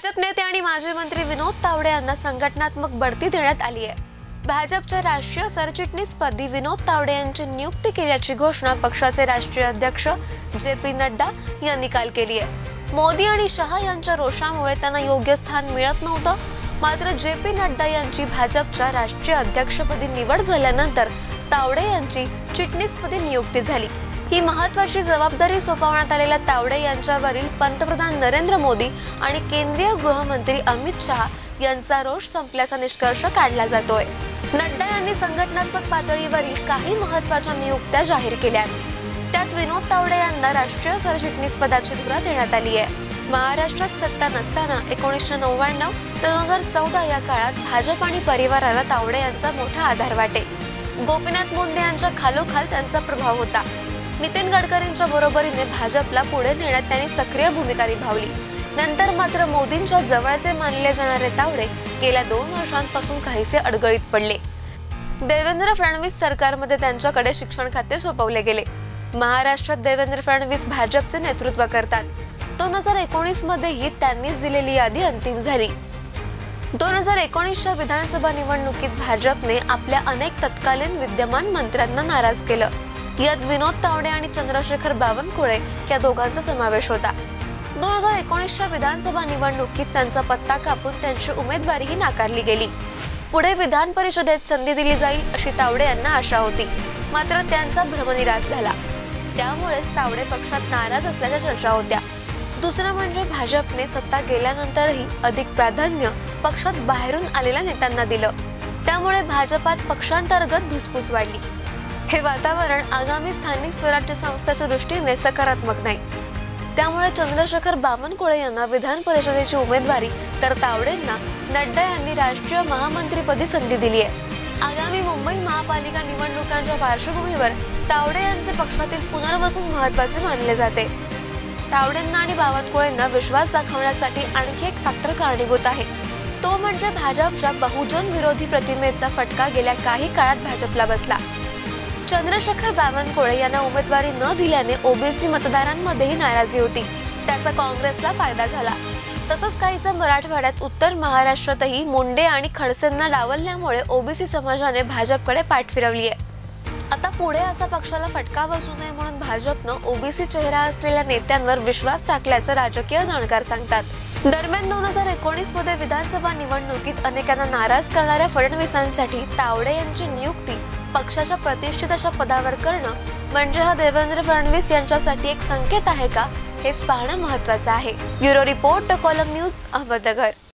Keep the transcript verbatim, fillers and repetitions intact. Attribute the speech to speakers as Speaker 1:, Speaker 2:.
Speaker 1: भाजप नेते आणि माजी मंत्री विनोद तावडे यांना संघटनात्मक बढती देण्यात आली आहे। भाजपच्या राष्ट्रीय सरचिटणीसपदी विनोद तावडे यांची नियुक्ती केल्याची घोषणा पक्षाचे राष्ट्रीय अध्यक्ष जे पी नड्डा यांनी काल केली आहे। मोदी आणि शहा यांच्या रोषामुळे त्यांना योग्य स्थान मिळत नव्हतं, मात्र जे पी नड्डा यांची भाजपच्या राष्ट्रीय अध्यक्षपदी निवड झाल्यानंतर तावडे यांची चिटणीसपदी नियुक्ती झाली। ही महत्त्वाची जबाबदारी सोपवण्यात आलेल्या तावडे यांच्यावरील पंतप्रधान नरेंद्र मोदी आणि केंद्रीय गृहमंत्री अमित शहा यांचा रोष संपल्याचा निष्कर्ष काढला जातोय। नड्डा यांनी संघटनात्मक पातळीवरील काही महत्त्वाच्या नियुक्त्या जाहीर केल्या। त्यात विनोद तावडे यांना राष्ट्रीय सरचिटणीस पदाची धुरा देण्यात आली आहे। महाराष्ट्रात सत्ता नसताना एकोणीसशे नव्याण्णव ते दोन हजार चौदा या काळात भाजप आणि परिवाराला तावडे यांचा मोठा आधार वाटे। गोपीनाथ मुंडे यांच्या खालोखाल त्यांचा प्रभाव होता। नितीन गडकरींच्या बरोबरीने भाजपला पुढे नेण्यात त्यांनी सक्रिय भूमिका निभावली। नंतर मात्र मोदींच्या जवळचे मानले जाणारे तावडे गेल्या दोन वर्षांपासून काहीसे अडगळीत पडले। देवेंद्र फडणवीस सरकारमध्ये त्यांच्याकडे शिक्षण खाते सोपवले गेले। महाराष्ट्रात देवेंद्र फडणवीस भाजपचे नेतृत्व करतात। दोन हजार एकोणीस मध्येही त्यांनीच दिलेली यादी अंतिम झाली। दोन हजार एकोणीसच्या विधानसभा निवडणुकीत भाजपने आपल्या अनेक तत्कालीन विद्यमान मंत्र्यांना नाराज केलं। यात विनोद तावडे आणि चंद्रशेखर बावनकुळे या दोघांचा समावेश होता। दोन हजार एकोणीसच्या विधानसभा निवडणुकीत त्यांचा पत्ता कापून त्यांची उमेदवारीही नाकारली गेली। पुढे विधान परिषदेत संधी दिली जाईल अशी तावडे यांना आशा होती, मात्र त्यांचा भ्रमनिरास झाला। त्यामुळेच तावडे पक्षात नाराज असल्याच्या चर्चा होत्या। दुसरं म्हणजे भाजपने सत्ता गेल्यानंतरही अधिक प्राधान्य पक्षात बाहेरून आलेल्या नेत्यांना दिलं, त्यामुळे भाजपात पक्षांतर्गत धुसफूस वाढली। हे वातावरण आगामी स्थानिक स्वराज्य संस्थेच्या दृष्टीने सकारात्मक नाही। त्यामुळे चंद्रशेखर बावनकुळे यांना विधान परिषदेची उमेदवारी तर तावडेंना नड्डा यांनी राष्ट्रीय महामंत्रीपदी संधी दिली आहे। आगामी मुंबई महापालिका निवडणुकांच्या पार्श्वभूमीवर तावडे यांचे पक्षातील पुनर्वसन महत्त्वाचे मानले जाते। तावडेंना आणि बावनकुळेंना विश्वास दाखवण्यासाठी आणखी एक फॅक्टर कारणीभूत आहे, तो म्हणजे भाजपच्या बहुजन विरोधी प्रतिमेचा फटका गेल्या काही काळात भाजपला बसला। चंद्रशेखर बावनकुळे यांना उमेदवारी न दिल्याने ओबीसी मतदारांमध्येही नाराजी होती, त्याचा काँग्रेसला फायदा झाला। तसंच काहीचं मराठवाड्यात उत्तर महाराष्ट्रातही मुंडे आणि खडसेंना डावलल्यामुळे ओबीसी समाजाने भाजपकडे पाठ फिरवली आहे। आता पुढे असा पक्षाला फटका बसू नये म्हणून भाजपनं ओबीसी चेहरा असलेल्या नेत्यांवर विश्वास टाकल्याचं राजकीय जाणकार सांगतात। दरम्यान दोन हजार एकोणीस मध्ये विधानसभा निवडणुकीत अनेकांना नाराज करणाऱ्या फडणवीसांसाठी तावडे यांची नियुक्ती पक्षाच्या प्रतिष्ठित अशा पदावर करणं म्हणजे हा देवेंद्र फडणवीस यांच्यासाठी एक संकेत आहे का, हेच पाहणं महत्त्वाचं आहे। Bureau report, the column news, Ahmednagar.